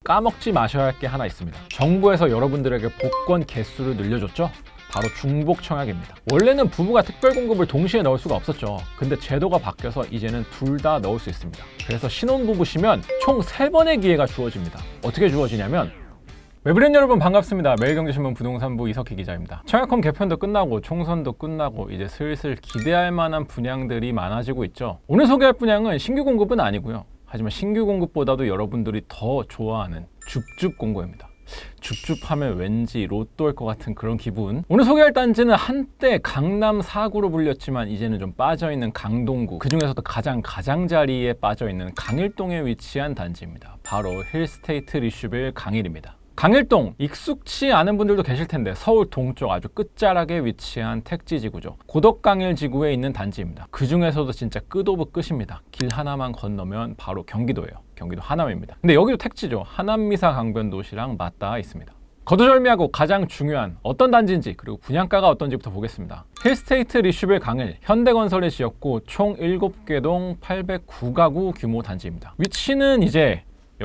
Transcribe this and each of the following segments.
까먹지 마셔야 할 게 하나 있습니다. 정부에서 여러분들에게 복권 개수를 늘려줬죠? 바로 중복 청약입니다. 원래는 부부가 특별 공급을 동시에 넣을 수가 없었죠. 근데 제도가 바뀌어서 이제는 둘 다 넣을 수 있습니다. 그래서 신혼부부시면 총 3번의 기회가 주어집니다. 어떻게 주어지냐면, 웨브랜 여러분 반갑습니다. 매일경제신문 부동산부 이석희 기자입니다. 청약홈 개편도 끝나고 총선도 끝나고 이제 슬슬 기대할 만한 분양들이 많아지고 있죠. 오늘 소개할 분양은 신규 공급은 아니고요. 하지만 신규 공급보다도 여러분들이 더 좋아하는 줍줍 공고입니다. 줍줍하면 왠지 로또일 것 같은 그런 기분. 오늘 소개할 단지는 한때 강남 4구로 불렸지만 이제는 좀 빠져있는 강동구, 그 중에서도 가장 가장자리에 빠져있는 강일동에 위치한 단지입니다. 바로 힐스테이트 리슈빌 강일입니다. 강일동, 익숙치 않은 분들도 계실 텐데 서울 동쪽 아주 끝자락에 위치한 택지 지구죠. 고덕강일 지구에 있는 단지입니다. 그 중에서도 진짜 끝 오브 끝입니다. 길 하나만 건너면 바로 경기도예요. 경기도 하남입니다. 근데 여기도 택지죠. 하남미사 강변도시랑 맞닿아 있습니다. 거두절미하고 가장 중요한 어떤 단지인지 그리고 분양가가 어떤지부터 보겠습니다. 힐스테이트 리슈빌 강일, 현대건설이 지었고 총 7개 동 809가구 규모 단지입니다. 위치는 이제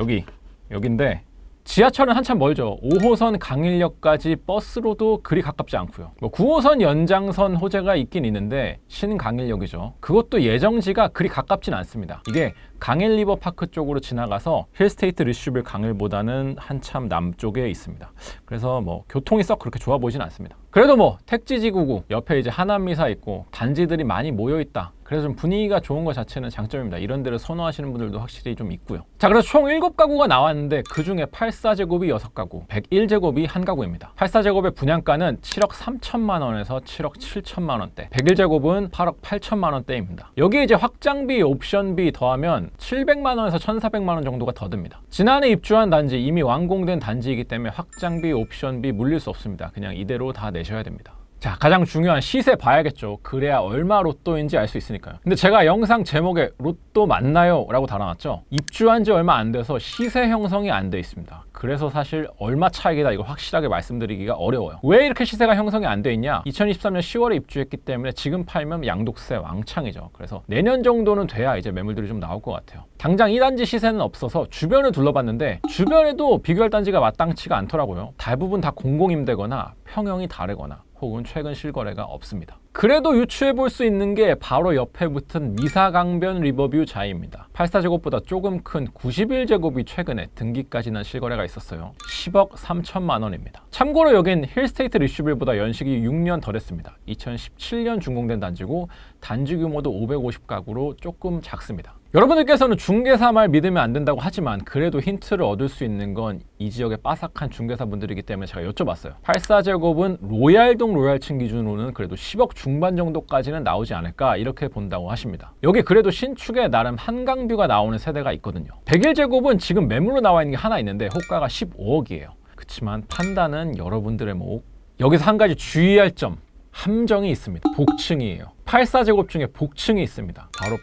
여기인데 지하철은 한참 멀죠. 5호선 강일역까지 버스로도 그리 가깝지 않고요. 9호선 연장선 호재가 있긴 있는데 신강일역이죠. 그것도 예정지가 그리 가깝진 않습니다. 이게 강일 리버파크 쪽으로 지나가서 힐스테이트 리슈빌 강일보다는 한참 남쪽에 있습니다. 그래서 교통이 썩 그렇게 좋아 보이진 않습니다. 그래도 택지지구고 옆에 이제 하남미사 있고 단지들이 많이 모여 있다. 그래서 좀 분위기가 좋은 것 자체는 장점입니다. 이런 데를 선호하시는 분들도 확실히 좀 있고요. 자, 그래서 총 7가구가 나왔는데 그 중에 84제곱이 6가구, 101제곱이 1가구입니다. 84제곱의 분양가는 7억 3천만 원에서 7억 7천만 원대, 101제곱은 8억 8천만 원대입니다. 여기에 이제 확장비, 옵션비 더하면 700만 원에서 1,400만 원 정도가 더 듭니다. 지난해 입주한 단지, 이미 완공된 단지이기 때문에 확장비, 옵션비 물릴 수 없습니다. 그냥 이대로 다 내셔야 됩니다. 자, 가장 중요한 시세 봐야겠죠. 그래야 얼마 로또인지 알 수 있으니까요. 근데 제가 영상 제목에 로또 맞나요? 라고 달아놨죠. 입주한 지 얼마 안 돼서 시세 형성이 안 돼 있습니다. 그래서 사실 얼마 차익이다 이걸 확실하게 말씀드리기가 어려워요. 왜 이렇게 시세가 형성이 안 돼 있냐? 2023년 10월에 입주했기 때문에 지금 팔면 양도세 왕창이죠. 그래서 내년 정도는 돼야 이제 매물들이 좀 나올 것 같아요. 당장 이 단지 시세는 없어서 주변을 둘러봤는데 주변에도 비교할 단지가 마땅치가 않더라고요. 대부분 다 공공임대거나 평형이 다르거나 혹은 최근 실거래가 없습니다. 그래도 유추해 볼 수 있는 게 바로 옆에 붙은 미사강변 리버뷰 자이입니다. 84제곱보다 조금 큰 91제곱이 최근에 등기까지 난 실거래가 있었어요. 10억 3천만 원입니다. 참고로 여긴 힐스테이트 리슈빌보다 연식이 6년 덜 했습니다. 2017년 준공된 단지고 단지 규모도 550가구로 조금 작습니다. 여러분들께서는 중개사 말 믿으면 안 된다고 하지만 그래도 힌트를 얻을 수 있는 건 이 지역의 빠삭한 중개사분들이기 때문에 제가 여쭤봤어요. 84제곱은 로얄동 로얄층 기준으로는 그래도 10억 중반 정도까지는 나오지 않을까 이렇게 본다고 하십니다. 여기 그래도 신축에 나름 한강뷰가 나오는 세대가 있거든요. 101제곱은 지금 매물로 나와 있는 게 하나 있는데 호가가 15억이에요. 그렇지만 판단은 여러분들의 몫. 여기서 한 가지 주의할 점, 함정이 있습니다. 복층이에요. 84제곱 중에 복층이 있습니다. 바로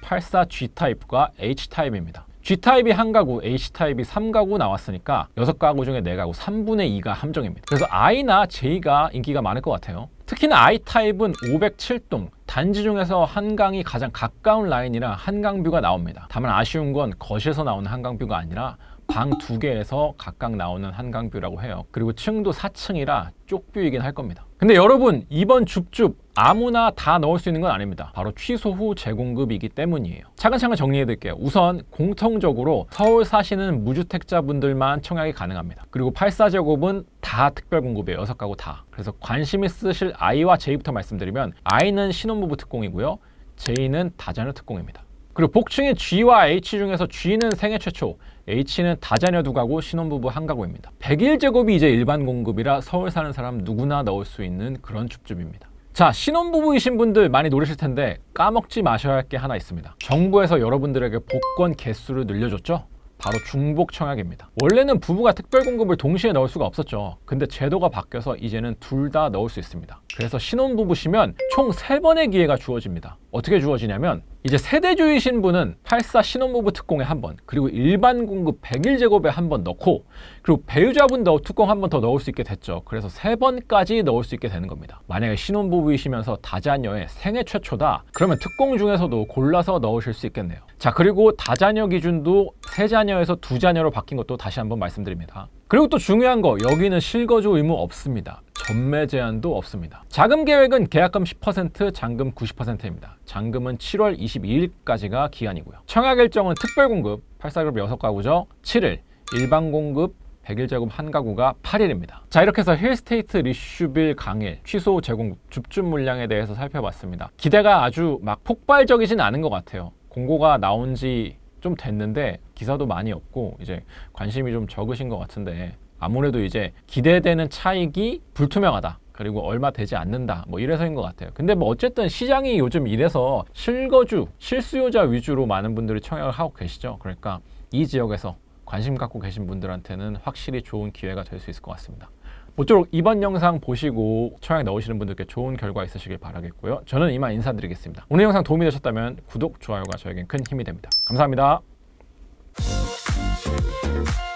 84G타입과 H타입입니다. G타입이 1가구, H타입이 3가구 나왔으니까 6가구 중에 4가구, 3분의 2가 함정입니다. 그래서 I나 J가 인기가 많을 것 같아요. 특히나 I타입은 507동, 단지 중에서 한강이 가장 가까운 라인이라 한강뷰가 나옵니다. 다만 아쉬운 건 거실에서 나오는 한강뷰가 아니라 방 2개에서 각각 나오는 한강뷰라고 해요. 그리고 층도 4층이라 쪽뷰이긴 할 겁니다. 근데 여러분, 이번 줍줍 아무나 다 넣을 수 있는 건 아닙니다. 바로 취소 후 재공급이기 때문이에요. 차근차근 정리해 드릴게요. 우선 공통적으로 서울 사시는 무주택자분들만 청약이 가능합니다. 그리고 84제곱은 다 특별 공급이에요. 6가구 다. 그래서 관심 있으실 I와 J부터 말씀드리면 I는 신혼부부 특공이고요. J는 다자녀 특공입니다. 그리고 복층의 G와 H 중에서 G는 생애 최초, H는 다자녀 2가구, 신혼부부 1가구입니다. 101제곱이 이제 일반 공급이라 서울 사는 사람 누구나 넣을 수 있는 그런 줍줍입니다. 자, 신혼부부이신 분들 많이 노리실 텐데 까먹지 마셔야 할 게 하나 있습니다. 정부에서 여러분들에게 복권 개수를 늘려줬죠? 바로 중복 청약입니다. 원래는 부부가 특별 공급을 동시에 넣을 수가 없었죠. 근데 제도가 바뀌어서 이제는 둘 다 넣을 수 있습니다. 그래서 신혼부부시면 총 3번의 기회가 주어집니다. 어떻게 주어지냐면 이제 세대주이신 분은 84 신혼부부 특공에 한 번, 그리고 일반 공급 100일 제곱에 한 번 넣고, 그리고 배우자분도 특공 한 번 더 넣을 수 있게 됐죠. 그래서 3번까지 넣을 수 있게 되는 겁니다. 만약에 신혼부부이시면서 다자녀의 생애 최초다, 그러면 특공 중에서도 골라서 넣으실 수 있겠네요. 자, 그리고 다자녀 기준도 3자녀에서 2자녀로 바뀐 것도 다시 한번 말씀드립니다. 그리고 또 중요한 거, 여기는 실거주 의무 없습니다. 전매 제한도 없습니다. 자금 계획은 계약금 10%, 잔금 90%입니다. 잔금은 7월 22일까지가 기한이고요. 청약 일정은 특별공급 84그룹 6가구죠. 7일, 일반 공급 100일 제곱 1가구가 8일입니다. 자, 이렇게 해서 힐스테이트 리슈빌 강일 취소 재공급 줍줍 물량에 대해서 살펴봤습니다. 기대가 아주 막 폭발적이진 않은 것 같아요. 공고가 나온 지 좀 됐는데 기사도 많이 없고 이제 관심이 좀 적으신 것 같은데, 아무래도 이제 기대되는 차익이 불투명하다, 그리고 얼마 되지 않는다, 뭐 이래서인 것 같아요. 근데 뭐 어쨌든 시장이 요즘 이래서 실거주, 실수요자 위주로 많은 분들이 청약을 하고 계시죠. 그러니까 이 지역에서 관심 갖고 계신 분들한테는 확실히 좋은 기회가 될 수 있을 것 같습니다. 모쪼록 이번 영상 보시고 청약 넣으시는 분들께 좋은 결과 있으시길 바라겠고요. 저는 이만 인사드리겠습니다. 오늘 영상 도움이 되셨다면 구독, 좋아요가 저에겐 큰 힘이 됩니다. 감사합니다.